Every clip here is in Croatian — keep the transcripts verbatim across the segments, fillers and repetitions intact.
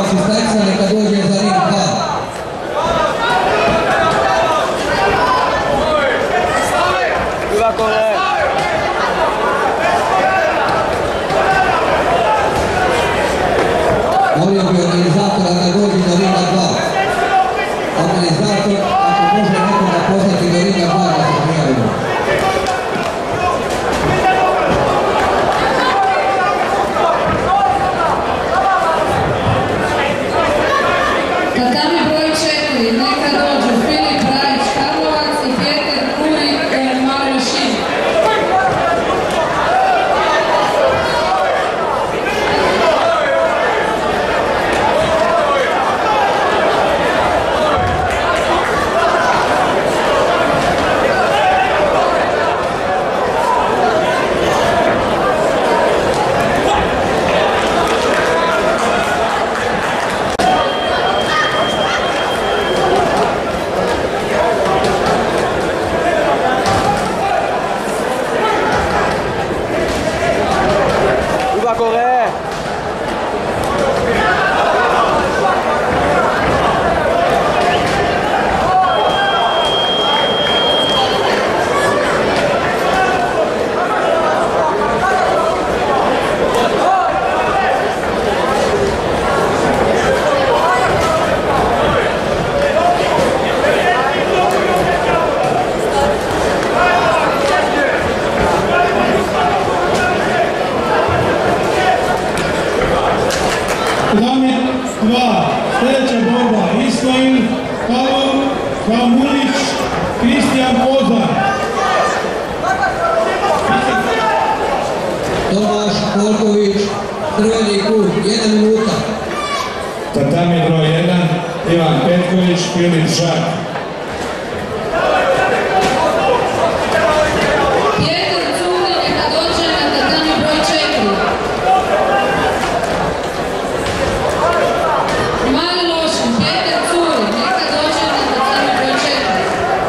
asistenca, neka dođe za ring dva. Molio bi organizatora da dođe do ringa dva. Organizator, ako može nekoga poslati do ringa dva da se prijavimo. Tatami broj četiri, neka dođu Filip Rajić Karlovac i Petar Kuri Marošin. Tatami dva, sljedeća borba, Ismail Kamulić, Kristijan Ozan. Tomaš Polković, crveni kut, jedna minuta. Tatami broj jedan, Ivan Petković, Filip Žak. Petar Curi, neka dođe na tatami broj četiri. Mali Lošin, Petar Curi, neka dođe na tatami broj četiri.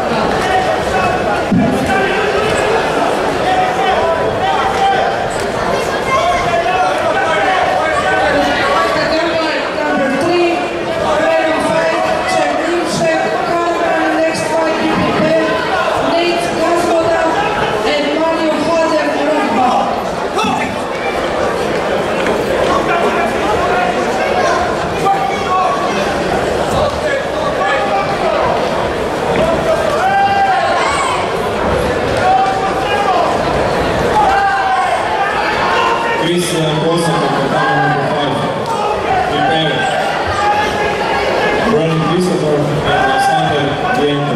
Kristijan Kosatek, Tatami number five. Prepare. Running Christopher and Alexander Bienko.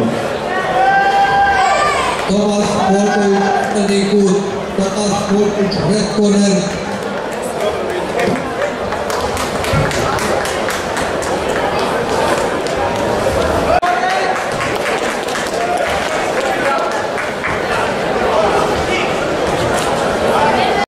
Tomaš Polković, crveni kut. Tomaš Polković, red corner.